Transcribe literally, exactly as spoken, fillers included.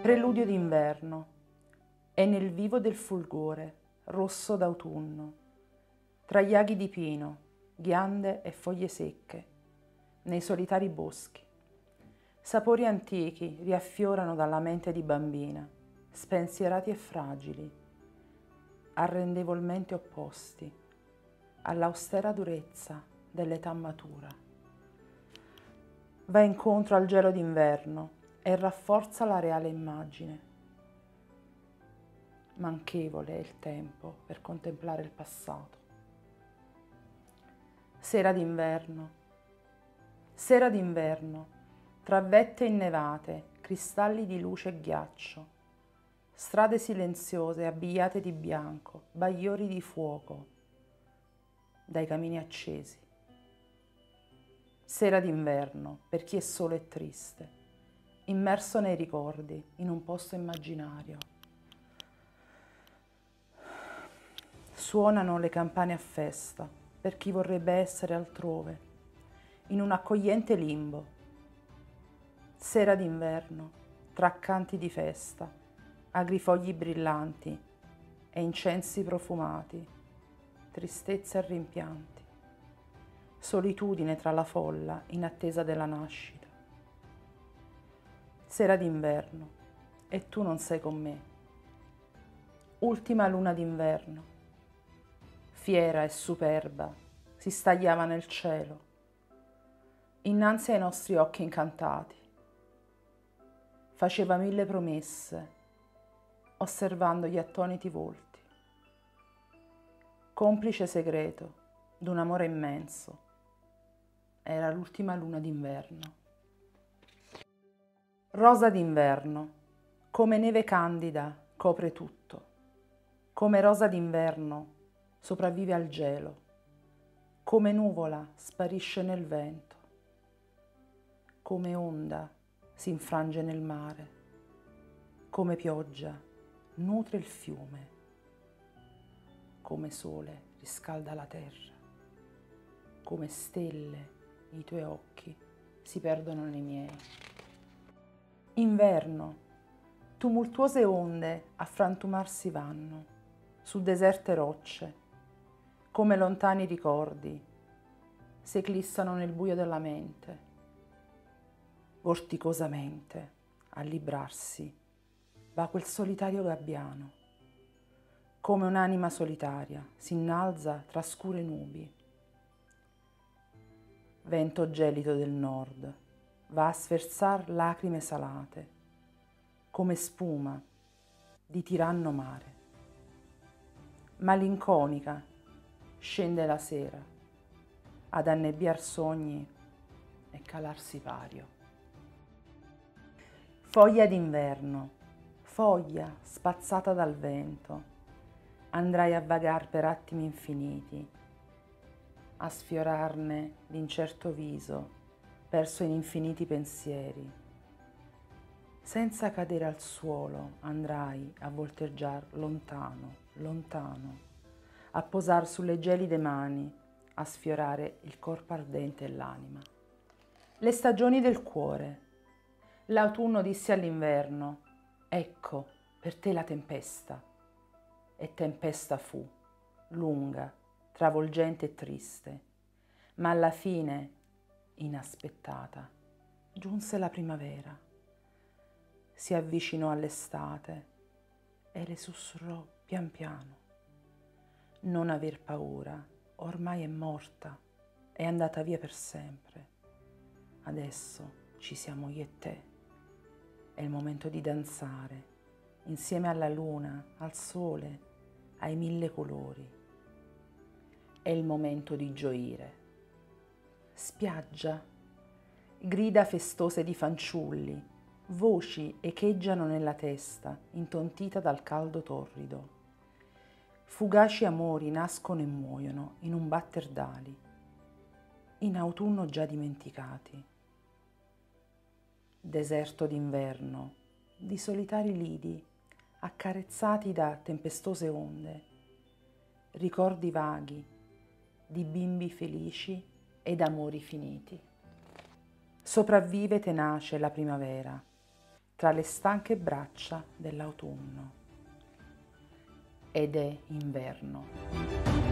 Preludio d'inverno, è nel vivo del fulgore, rosso d'autunno, tra gli aghi di pino, ghiande e foglie secche, nei solitari boschi. Sapori antichi riaffiorano dalla mente di bambina, spensierati e fragili, arrendevolmente opposti all'austera durezza dell'età matura. Va incontro al gelo d'inverno e rafforza la reale immagine. Manchevole è il tempo per contemplare il passato. Sera d'inverno, sera d'inverno, tra vette innevate, cristalli di luce e ghiaccio, strade silenziose abbigliate di bianco, bagliori di fuoco dai camini accesi. Sera d'inverno per chi è solo e triste, immerso nei ricordi, in un posto immaginario. Suonano le campane a festa per chi vorrebbe essere altrove, in un accogliente limbo. Sera d'inverno, tra canti di festa, agrifogli brillanti e incensi profumati, tristezza e rimpianti, solitudine tra la folla in attesa della nascita. Sera d'inverno e tu non sei con me. Ultima luna d'inverno, fiera e superba, si stagliava nel cielo, innanzi ai nostri occhi incantati. Faceva mille promesse, osservando gli attoniti volti. Complice segreto d'un amore immenso, era l'ultima luna d'inverno. Rosa d'inverno, come neve candida, copre tutto. Come rosa d'inverno, sopravvive al gelo. Come nuvola, sparisce nel vento. Come onda, si infrange nel mare. Come pioggia, nutre il fiume. Come sole, riscalda la terra. Come stelle, i tuoi occhi si perdono nei miei. Inverno, tumultuose onde a frantumarsi vanno su deserte rocce, come lontani ricordi, s'eclissano nel buio della mente. Vorticosamente, a librarsi, va quel solitario gabbiano. Come un'anima solitaria, si innalza tra scure nubi. Vento gelido del nord, va a sferzar lacrime salate, come spuma di tiranno mare. Malinconica scende la sera, ad annebbiar sogni e calarsi pario. Foglia d'inverno, foglia spazzata dal vento, andrai a vagar per attimi infiniti, a sfiorarne l'incerto viso, perso in infiniti pensieri. Senza cadere al suolo andrai a volteggiar lontano, lontano, a posar sulle gelide mani, a sfiorare il corpo ardente e l'anima. Le stagioni del cuore. L'autunno disse all'inverno: ecco, per te la tempesta. E tempesta fu, lunga, travolgente e triste, ma alla fine, inaspettata, giunse la primavera. Si avvicinò all'estate e le sussurrò pian piano: non aver paura, ormai è morta, è andata via per sempre. Adesso ci siamo io e te. È il momento di danzare, insieme alla luna, al sole, ai mille colori. È il momento di gioire. Spiaggia, grida festose di fanciulli, voci echeggiano nella testa, intontita dal caldo torrido. Fugaci amori nascono e muoiono in un batter d'ali, in autunno già dimenticati. Deserto d'inverno, di solitari lidi, accarezzati da tempestose onde, ricordi vaghi di bimbi felici ed amori finiti. Sopravvive tenace la primavera, tra le stanche braccia dell'autunno. Ed è inverno.